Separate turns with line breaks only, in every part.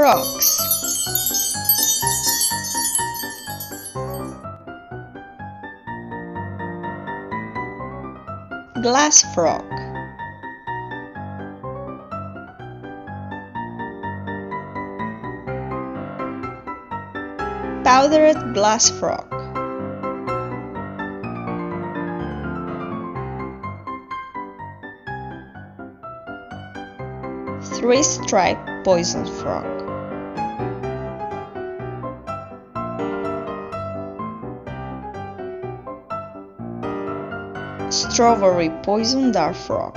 Frogs. Glass frog. Powdered glass frog. Three-striped poison frog. Strawberry poison dart frog.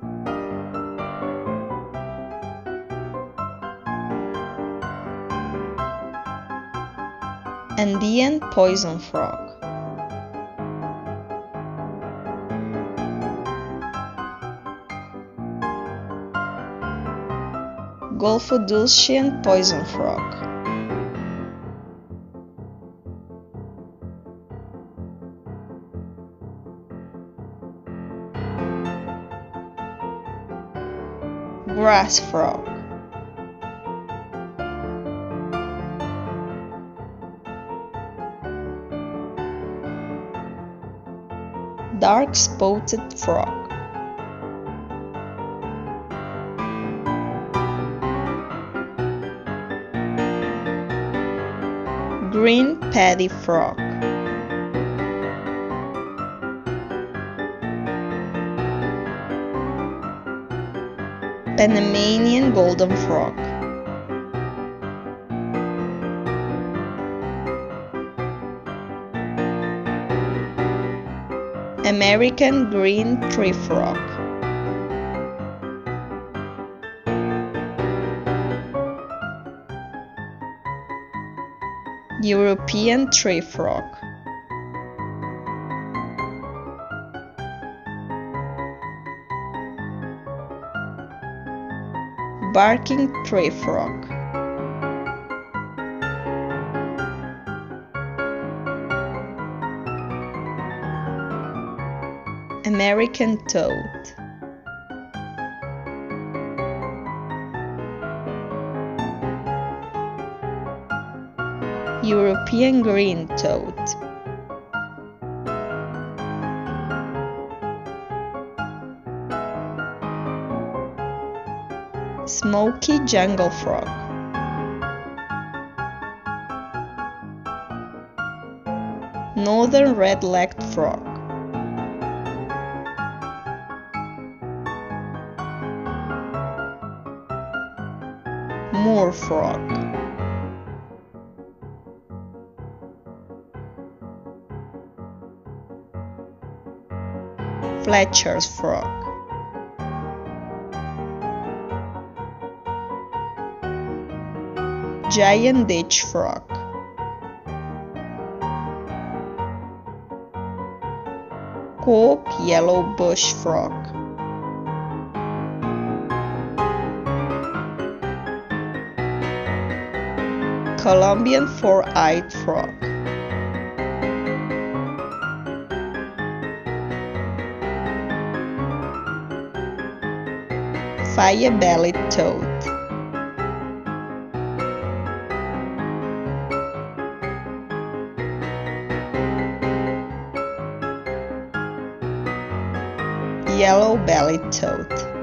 Andean poison frog. Golfodulcean poison frog. Grass frog. Dark spotted frog. Green paddy frog. Panamanian golden frog. American green tree frog. European tree frog. Barking tree frog. American toad. European green toad. Smoky jungle frog. Northern red-legged frog. Moor frog. Fletcher's frog. Giant ditch frog. Coorg yellow bush frog. Colombian four-eyed frog. Fire-bellied toad. Yellow-bellied toad.